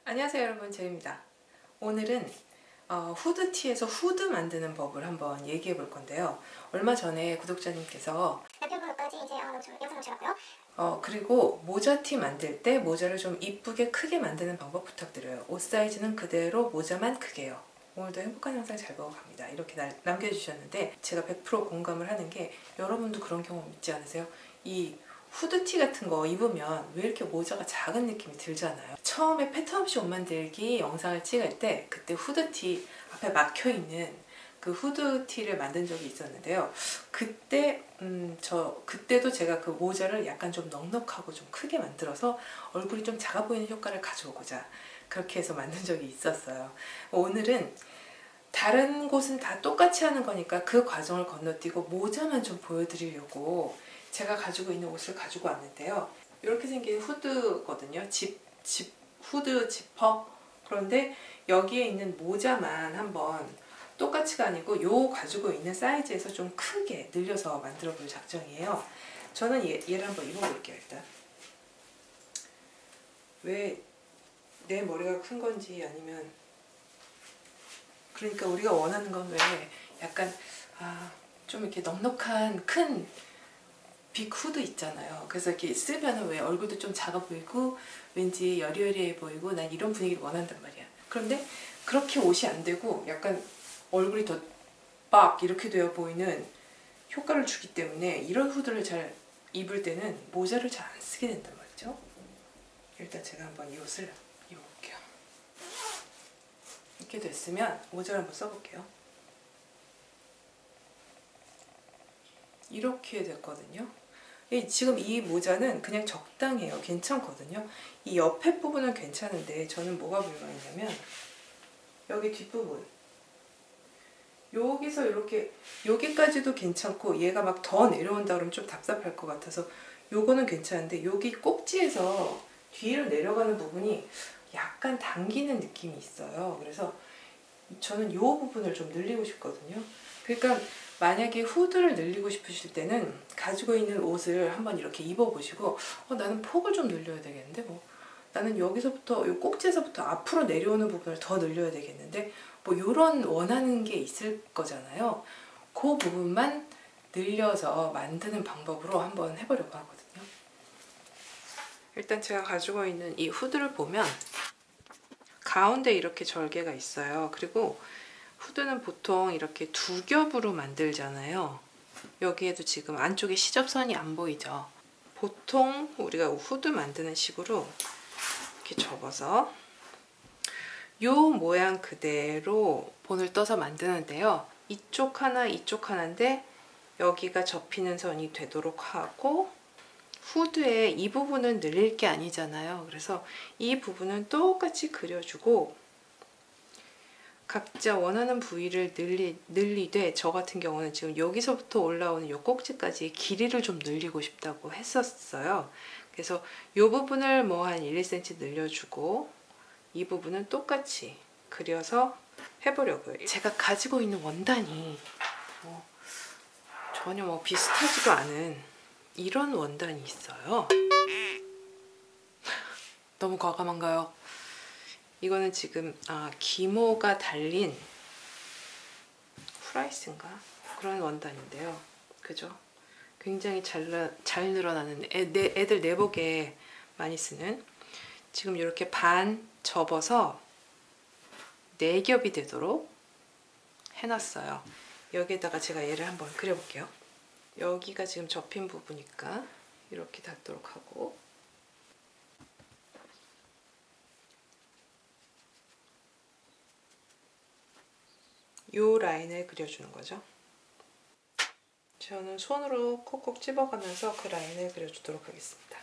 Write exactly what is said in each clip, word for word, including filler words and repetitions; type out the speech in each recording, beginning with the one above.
안녕하세요 여러분, 제이입니다. 오늘은 어, 후드티에서 후드 만드는 법을 한번 얘기해 볼 건데요. 얼마 전에 구독자님께서 남편분까지 이제 아, 영상 보시라고요? 어, 그리고 모자티 만들 때 모자를 좀 이쁘게 크게 만드는 방법 부탁드려요. 옷 사이즈는 그대로 모자만 크게요. 오늘도 행복한 영상 잘 보고 갑니다. 이렇게 날, 남겨주셨는데 제가 백 퍼센트 공감을 하는 게, 여러분도 그런 경험 있지 않으세요? 이 후드티 같은 거 입으면 왜 이렇게 모자가 작은 느낌이 들잖아요. 처음에 패턴 없이 옷 만들기 영상을 찍을 때 그때 후드티 앞에 막혀있는 그 후드티를 만든 적이 있었는데요. 그때 음, 저 그때도 제가 그 모자를 약간 좀 넉넉하고 좀 크게 만들어서 얼굴이 좀 작아 보이는 효과를 가져오고자 그렇게 해서 만든 적이 있었어요. 오늘은 다른 곳은 다 똑같이 하는 거니까 그 과정을 건너뛰고 모자만 좀 보여드리려고 제가 가지고 있는 옷을 가지고 왔는데요. 이렇게 생긴 후드거든요. 집, 집, 후드 지퍼. 그런데 여기에 있는 모자만 한번 똑같이가 아니고 요 가지고 있는 사이즈에서 좀 크게 늘려서 만들어 볼 작정이에요. 저는 얘, 얘를 한번 입어볼게요. 일단 왜 내 머리가 큰 건지, 아니면 그러니까 우리가 원하는 건 왜 약간 아, 좀 이렇게 넉넉한 큰 빅 후드 있잖아요. 그래서 이렇게 쓰면 왜 얼굴도 좀 작아 보이고 왠지 여리여리해 보이고, 난 이런 분위기를 원한단 말이야. 그런데 그렇게 옷이 안 되고 약간 얼굴이 더 빡 이렇게 되어 보이는 효과를 주기 때문에 이런 후드를 잘 입을 때는 모자를 잘 안 쓰게 된단 말이죠. 일단 제가 한번 이 옷을 입어볼게요. 이렇게 됐으면 모자를 한번 써볼게요. 이렇게 됐거든요. 지금 이 모자는 그냥 적당해요. 괜찮거든요. 이 옆에 부분은 괜찮은데 저는 뭐가 불만이냐면 여기 뒷부분, 여기서 이렇게 여기까지도 괜찮고 얘가 막 더 내려온다 그러면 좀 답답할 것 같아서 요거는 괜찮은데 여기 꼭지에서 뒤로 내려가는 부분이 약간 당기는 느낌이 있어요. 그래서 저는 요 부분을 좀 늘리고 싶거든요. 그러니까 만약에 후드를 늘리고 싶으실 때는 가지고 있는 옷을 한번 이렇게 입어보시고 어, 나는 폭을 좀 늘려야 되겠는데, 뭐 나는 여기서부터 요 꼭지에서부터 앞으로 내려오는 부분을 더 늘려야 되겠는데, 뭐 이런 원하는 게 있을 거잖아요. 그 부분만 늘려서 만드는 방법으로 한번 해보려고 하거든요. 일단 제가 가지고 있는 이 후드를 보면 가운데 이렇게 절개가 있어요. 그리고 후드는 보통 이렇게 두 겹으로 만들잖아요. 여기에도 지금 안쪽에 시접선이 안 보이죠. 보통 우리가 후드 만드는 식으로 이렇게 접어서 요 모양 그대로 본을 떠서 만드는데요. 이쪽 하나 이쪽 하나인데 여기가 접히는 선이 되도록 하고, 후드의 이 부분은 늘릴 게 아니잖아요. 그래서 이 부분은 똑같이 그려주고 각자 원하는 부위를 늘리, 늘리되, 저 같은 경우는 지금 여기서부터 올라오는 요 꼭지까지 길이를 좀 늘리고 싶다고 했었어요. 그래서 이 부분을 뭐 한 일, 이 센티미터 늘려주고 이 부분은 똑같이 그려서 해보려고요. 제가 가지고 있는 원단이 뭐 전혀 뭐 비슷하지도 않은 이런 원단이 있어요. 너무 과감한가요? 이거는 지금 아, 기모가 달린 프라이스인가? 그런 원단인데요. 그죠? 굉장히 잘, 잘 늘어나는 애, 내, 애들 내복에 많이 쓰는, 지금 이렇게 반 접어서 네 겹이 되도록 해놨어요. 여기에다가 제가 얘를 한번 그려볼게요. 여기가 지금 접힌 부분이니까 이렇게 닿도록 하고, 요 라인을 그려주는 거죠. 저는 손으로 콕콕 집어가면서 그 라인을 그려주도록 하겠습니다.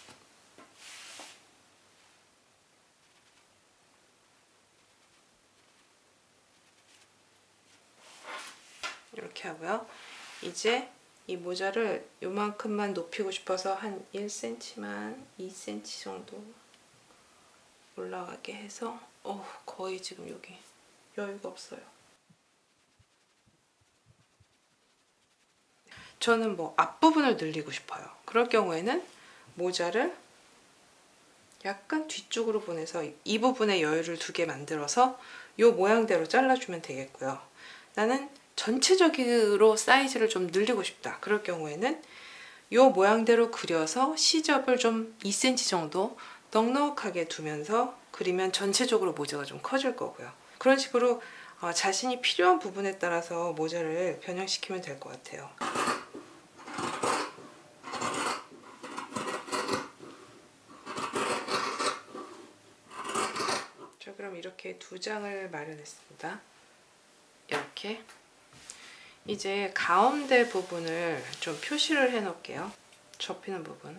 이렇게 하고요. 이제 이 모자를 요만큼만 높이고 싶어서 한 일 센티미터만, 이 센티미터 정도 올라가게 해서 어, 거의 지금 여기 여유가 없어요. 저는 뭐 앞부분을 늘리고 싶어요. 그럴 경우에는 모자를 약간 뒤쪽으로 보내서 이 부분에 여유를 두게 만들어서 이 모양대로 잘라주면 되겠고요. 나는 전체적으로 사이즈를 좀 늘리고 싶다. 그럴 경우에는 이 모양대로 그려서 시접을 좀 이 센티미터 정도 넉넉하게 두면서 그리면 전체적으로 모자가 좀 커질 거고요. 그런 식으로 어, 자신이 필요한 부분에 따라서 모자를 변형시키면 될 것 같아요. 자, 그럼 이렇게 두 장을 마련했습니다. 이렇게 이제 가운데 부분을 좀 표시를 해 놓을게요. 접히는 부분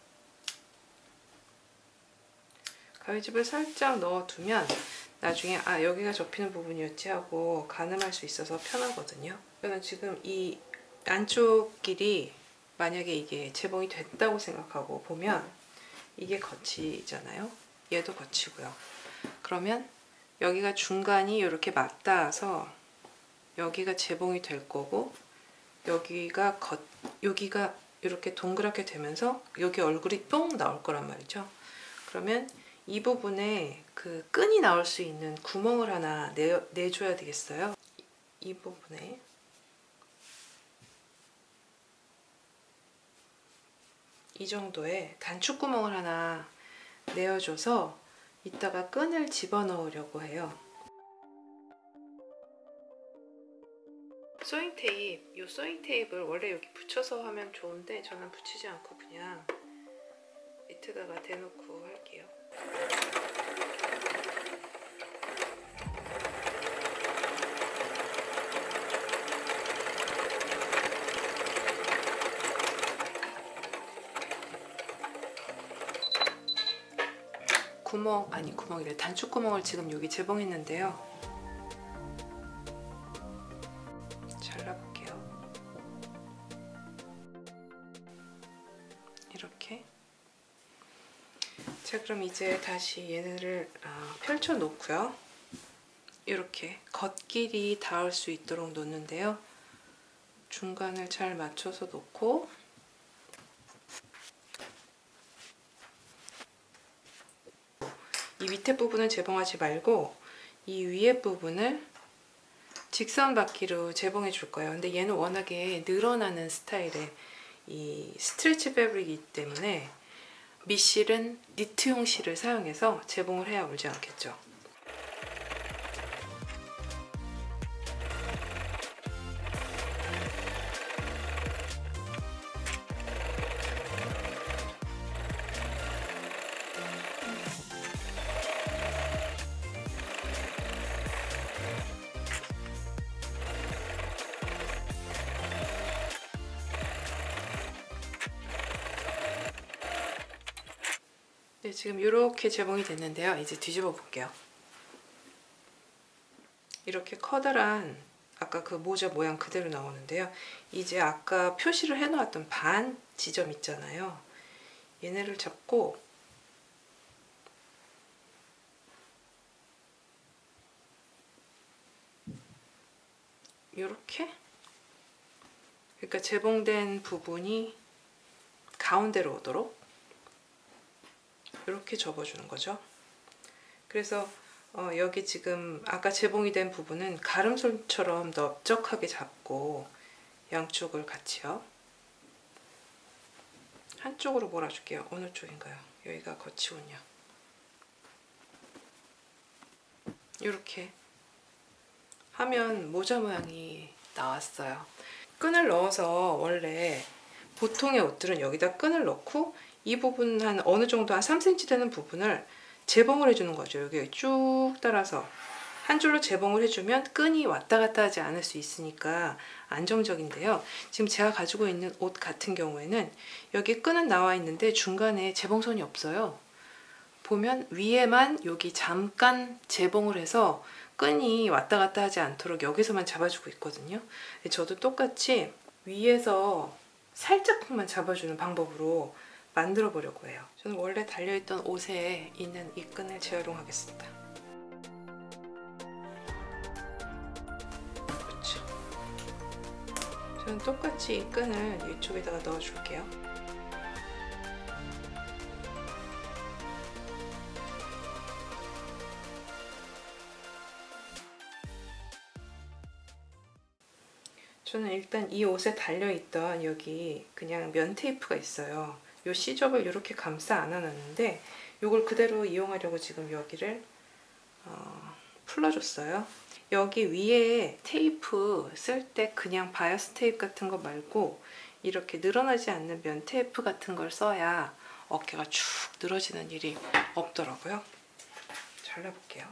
가위집을 살짝 넣어두면 나중에 아 여기가 접히는 부분이었지 하고 가늠할 수 있어서 편하거든요. 저는 지금 이 안쪽 길이 만약에 이게 재봉이 됐다고 생각하고 보면 이게 거치잖아요. 얘도 거치고요. 그러면 여기가 중간이 이렇게 맞닿아서 여기가 재봉이 될 거고 여기가 겉 여기가 이렇게 동그랗게 되면서 여기 얼굴이 뿅 나올 거란 말이죠. 그러면 이 부분에 그 끈이 나올 수 있는 구멍을 하나 내, 내줘야 되겠어요. 이 부분에 이 정도의 단축 구멍을 하나 내어줘서 이따가 끈을 집어넣으려고 해요. 소잉 테이프, 이 소잉 테이프를 원래 여기 붙여서 하면 좋은데 저는 붙이지 않고 그냥 밑에다가 대놓고 할게요. 구멍, 아니 구멍이래 단축 구멍을 지금 여기 재봉했는데요. 잘라볼게요. 이렇게. 자, 그럼 이제 다시 얘네를 아, 펼쳐 놓고요. 이렇게 겉길이 닿을 수 있도록 놓는데요. 중간을 잘 맞춰서 놓고 이 밑에 부분은 재봉하지 말고 이 위에 부분을 직선 바퀴로 재봉해 줄 거예요. 근데 얘는 워낙에 늘어나는 스타일의 이 스트레치 패브릭이기 때문에 밑실은 니트용 실을 사용해서 재봉을 해야 울지 않겠죠. 네, 지금 이렇게 재봉이 됐는데요. 이제 뒤집어 볼게요. 이렇게 커다란 아까 그 모자 모양 그대로 나오는데요. 이제 아까 표시를 해놓았던 반 지점 있잖아요. 얘네를 잡고 이렇게, 그러니까 재봉된 부분이 가운데로 오도록 이렇게 접어주는 거죠. 그래서 어, 여기 지금 아까 재봉이 된 부분은 가름손처럼 넓적하게 잡고 양쪽을 같이요. 한쪽으로 몰아줄게요. 어느 쪽인가요? 여기가 거치군요. 이렇게 하면 모자 모양이 나왔어요. 끈을 넣어서 원래 보통의 옷들은 여기다 끈을 넣고 이 부분 한 어느 정도 한 삼 센티미터 되는 부분을 재봉을 해주는 거죠. 여기 쭉 따라서 한 줄로 재봉을 해주면 끈이 왔다 갔다 하지 않을 수 있으니까 안정적인데요. 지금 제가 가지고 있는 옷 같은 경우에는 여기 끈은 나와 있는데 중간에 재봉선이 없어요. 보면 위에만 여기 잠깐 재봉을 해서 끈이 왔다 갔다 하지 않도록 여기서만 잡아주고 있거든요. 저도 똑같이 위에서 살짝만 잡아주는 방법으로 만들어 보려고 해요. 저는 원래 달려있던 옷에 있는 이 끈을 재활용하겠습니다. 그렇죠. 저는 똑같이 이 끈을 이쪽에다가 넣어줄게요. 저는 일단 이 옷에 달려있던 여기 그냥 면 테이프가 있어요. 요 시접을 이렇게 감싸 안아놨는데 요걸 그대로 이용하려고 지금 여기를 어, 풀어줬어요. 여기 위에 테이프 쓸 때 그냥 바이어스 테이프 같은 거 말고 이렇게 늘어나지 않는 면 테이프 같은 걸 써야 어깨가 축 늘어지는 일이 없더라고요. 잘라볼게요.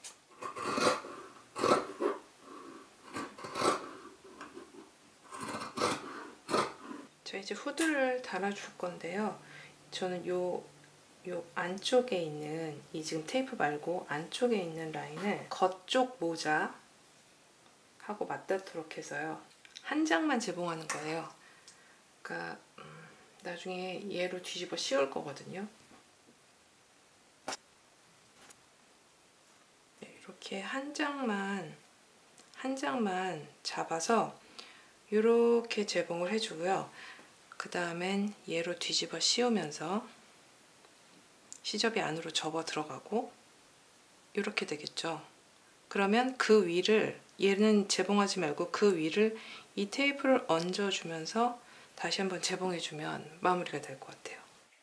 자, 이제 후드를 달아줄 건데요. 저는 요, 요 안쪽에 있는 이 지금 테이프 말고 안쪽에 있는 라인을 겉쪽 모자 하고 맞닿도록 해서요. 한 장만 재봉하는 거예요. 그러니까 음, 나중에 얘로 뒤집어 씌울 거거든요. 이렇게 한 장만 한 장만 잡아서 이렇게 재봉을 해주고요. 그 다음엔 얘로 뒤집어 씌우면서 시접이 안으로 접어 들어가고 이렇게 되겠죠. 그러면 그 위를 얘는 재봉하지 말고 그 위를 이 테이프를 얹어주면서 다시 한번 재봉해주면 마무리가 될 것 같아요.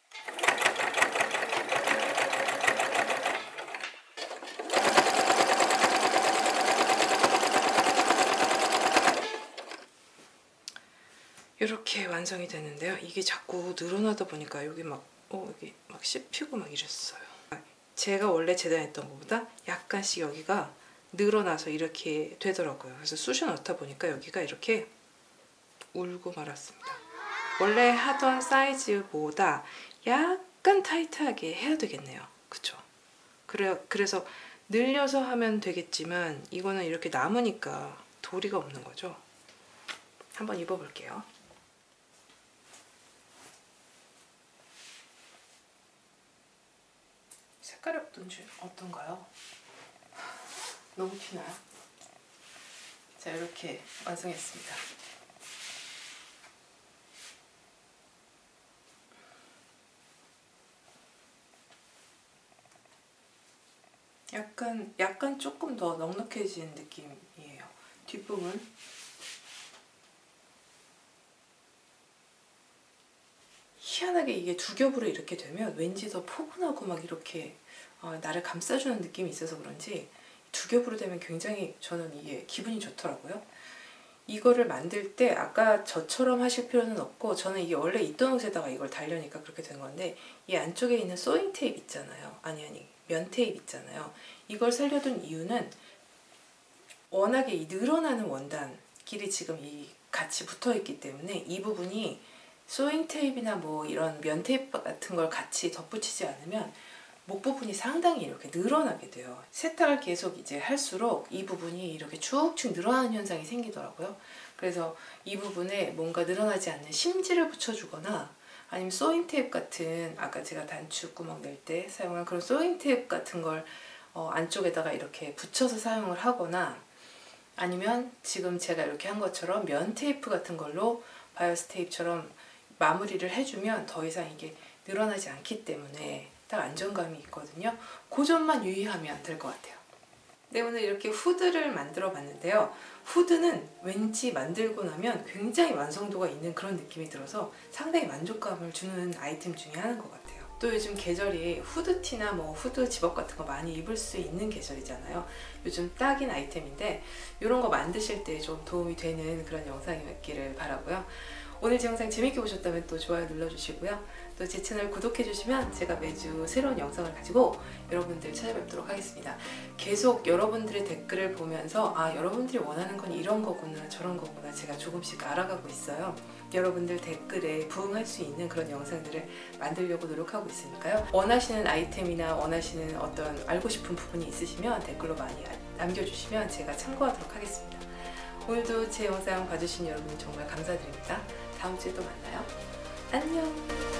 이렇게 완성이 되는데요. 이게 자꾸 늘어나다 보니까 여기 막, 어, 여기 막 씹히고 막 이랬어요. 제가 원래 재단했던 것보다 약간씩 여기가 늘어나서 이렇게 되더라고요. 그래서 쑤셔 넣다 보니까 여기가 이렇게 울고 말았습니다. 원래 하던 사이즈보다 약간 타이트하게 해야 되겠네요. 그쵸? 그래, 그래서 늘려서 하면 되겠지만 이거는 이렇게 남으니까 도리가 없는 거죠. 한번 입어볼게요. 색깔이 어떤지, 어떤가요? 너무 튀나요? 자, 이렇게 완성했습니다. 약간, 약간 조금 더 넉넉해진 느낌이에요. 뒷부분. 희한하게 이게 두 겹으로 이렇게 되면 왠지 더 포근하고 막 이렇게 어, 나를 감싸주는 느낌이 있어서 그런지 두 겹으로 되면 굉장히 저는 이게 기분이 좋더라고요. 이거를 만들 때 아까 저처럼 하실 필요는 없고 저는 이게 원래 있던 옷에다가 이걸 달려니까 그렇게 된 건데 이 안쪽에 있는 소잉 테이프 있잖아요. 아니 아니 면 테이프 있잖아요. 이걸 살려둔 이유는 워낙에 이 늘어나는 원단끼리 지금 이 같이 붙어 있기 때문에 이 부분이 소잉 테이프나 뭐 이런 면 테이프 같은 걸 같이 덧붙이지 않으면 목 부분이 상당히 이렇게 늘어나게 돼요. 세탁을 계속 이제 할수록 이 부분이 이렇게 축축 늘어나는 현상이 생기더라고요. 그래서 이 부분에 뭔가 늘어나지 않는 심지를 붙여주거나 아니면 소잉 테이프 같은 아까 제가 단추 구멍 낼 때 사용한 그런 소잉 테이프 같은 걸 어, 안쪽에다가 이렇게 붙여서 사용을 하거나 아니면 지금 제가 이렇게 한 것처럼 면 테이프 같은 걸로 바이어스 테이프처럼 마무리를 해주면 더 이상 이게 늘어나지 않기 때문에 딱 안정감이 있거든요. 그 점만 유의하면 될 것 같아요. 네, 오늘 이렇게 후드를 만들어 봤는데요. 후드는 왠지 만들고 나면 굉장히 완성도가 있는 그런 느낌이 들어서 상당히 만족감을 주는 아이템 중에 하나인 것 같아요. 또 요즘 계절이 후드티나 뭐 후드 집업 같은 거 많이 입을 수 있는 계절이잖아요. 요즘 딱인 아이템인데 이런 거 만드실 때 좀 도움이 되는 그런 영상이었기를 바라고요. 오늘 제 영상 재밌게 보셨다면 또 좋아요 눌러주시고요. 또 제 채널 구독해주시면 제가 매주 새로운 영상을 가지고 여러분들 찾아뵙도록 하겠습니다. 계속 여러분들의 댓글을 보면서 아 여러분들이 원하는 건 이런 거구나 저런 거구나 제가 조금씩 알아가고 있어요. 여러분들 댓글에 부응할 수 있는 그런 영상들을 만들려고 노력하고 있으니까요. 원하시는 아이템이나 원하시는 어떤 알고 싶은 부분이 있으시면 댓글로 많이 남겨주시면 제가 참고하도록 하겠습니다. 오늘도 제 영상 봐주신 여러분 정말 감사드립니다. 다음 주에 또 만나요. 안녕.